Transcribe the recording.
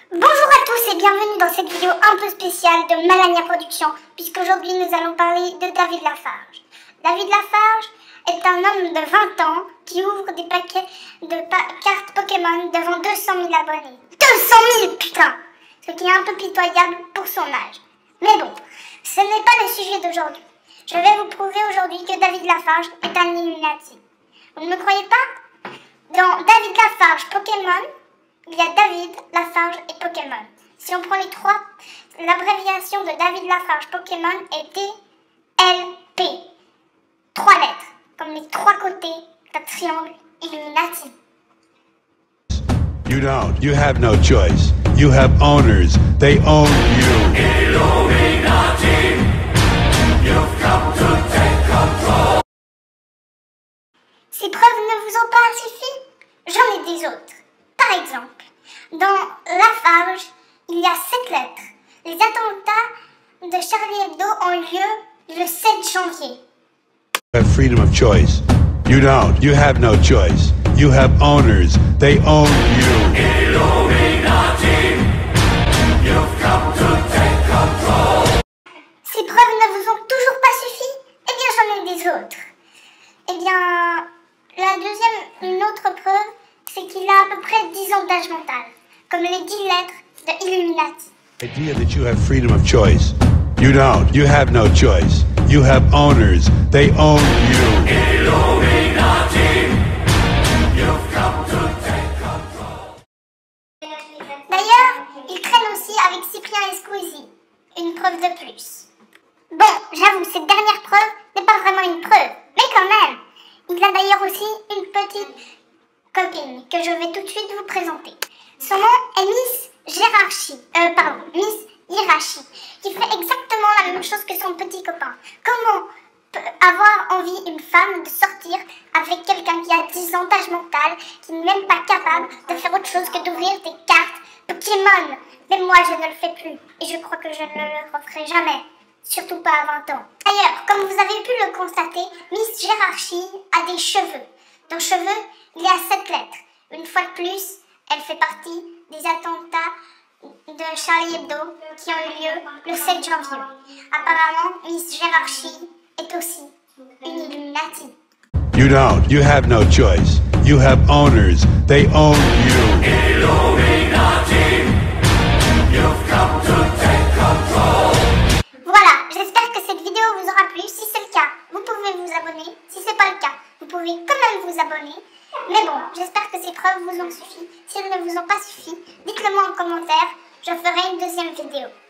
Bonjour à tous et bienvenue dans cette vidéo un peu spéciale de Malania Productions, puisqu'aujourd'hui nous allons parler de David Lafarge. David Lafarge est un homme de 20 ans qui ouvre des paquets de cartes Pokémon devant 200 000 abonnés. 200 000 putain! Ce qui est un peu pitoyable pour son âge. Mais bon, ce n'est pas le sujet d'aujourd'hui. Je vais vous prouver aujourd'hui que David Lafarge est un Illuminati. Vous ne me croyez pas? Dans David Lafarge Pokémon, il y a David, Lafarge et Pokémon. Si on prend les trois, l'abréviation de David Lafarge Pokémon est DLP. 3 lettres, comme les 3 côtés d'un triangle Illuminati. You don't. You have no choice. You have owners. They own you. Illuminati. You've come to take control. Ces preuves ne vous ont pas suffi? J'en ai des autres. Par exemple, dans Lafarge, il y a 7 lettres. Les attentats de Charlie Hebdo ont lieu le 7 janvier. You have freedom of choice. You don't. You have no choice. You have owners. They own you. Illuminati. You've come to take control. Ces preuves ne vous ont toujours pas suffi? Eh bien, j'en ai des autres. Eh bien, une autre preuve, c'est qu'il a à peu près 10 ans d'âge mental, comme les 10 lettres de Illuminati. The idea that you have freedom of choice. You don't. You have no choice. You have owners. They own you. Illuminati. You've come to take control. D'ailleurs, il traîne aussi avec Cyprien et Squeezie. Une preuve de plus. Bon, j'avoue, cette dernière preuve n'est pas vraiment une preuve, mais quand même. Il a d'ailleurs aussi une petite copine que je vais tout de suite vous présenter. Son nom est Miss Hirachi, qui fait exactement la même chose que son petit copain. Comment peut avoir envie une femme de sortir avec quelqu'un qui a 10 ans d'âge mental, qui n'est même pas capable de faire autre chose que d'ouvrir des cartes Pokémon? Mais moi je ne le fais plus, et je crois que je ne le referai jamais. Surtout pas à 20 ans. D'ailleurs, comme vous avez pu le constater, Miss Hirachi a des cheveux. Dans cheveux, il y a 7 lettres. Une fois de plus, elle fait partie des attentats de Charlie Hebdo qui ont eu lieu le 7 janvier. Apparemment, Miss Hirachi est aussi une Illuminati. You don't. You have no choice. You have owners. They own you. Illuminati. You've come to take control. Voilà, j'espère que cette vidéo vous aura plu. Si c'est le cas, vous pouvez vous abonner. Si c'est pas le cas, vous pouvez quand même vous abonner. Mais bon, j'espère que ces preuves vous ont suffi. Si elles ne vous ont pas suffi, dites-le moi en commentaire. Je ferai une deuxième vidéo.